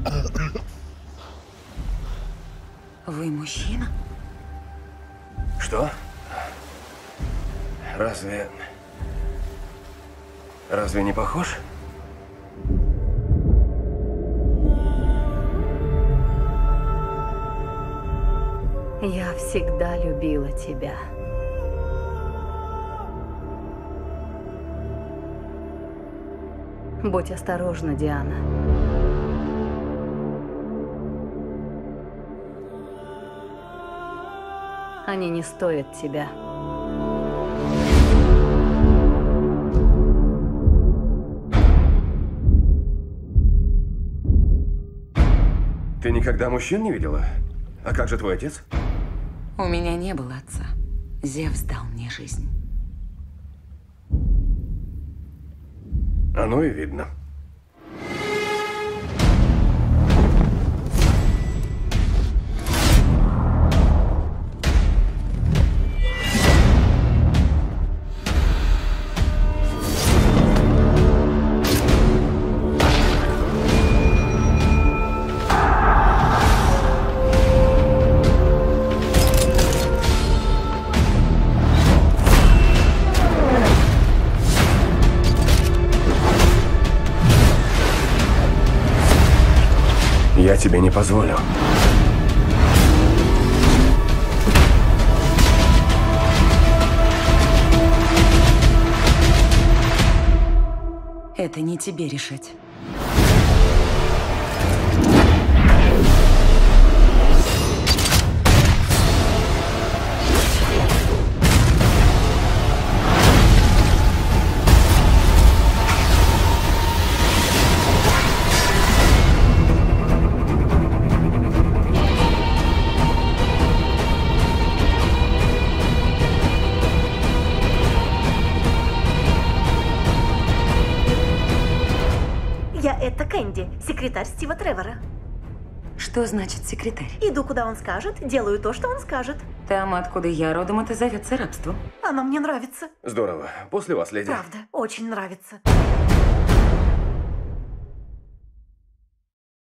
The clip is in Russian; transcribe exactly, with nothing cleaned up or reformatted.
Вы мужчина? Что? Разве... Разве не похож? Я всегда любила тебя. Будь осторожна, Диана. Они не стоят тебя. Ты никогда мужчин не видела? А как же твой отец? У меня не было отца. Зевс дал мне жизнь. Оно и видно. Я тебе не позволю. Это не тебе решать. Я это Кэнди, секретарь Стива Тревора. Что значит секретарь? Иду, куда он скажет, делаю то, что он скажет. Там, откуда я родом, это зовется рабством. Оно мне нравится. Здорово. После вас, леди. Правда, очень нравится.